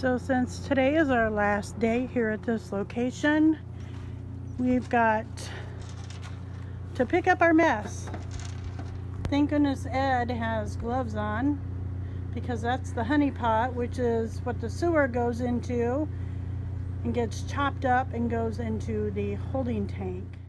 So since today is our last day here at this location, we've got to pick up our mess. Thank goodness Ed has gloves on, because that's the honey pot, which is what the sewer goes into and gets chopped up and goes into the holding tank.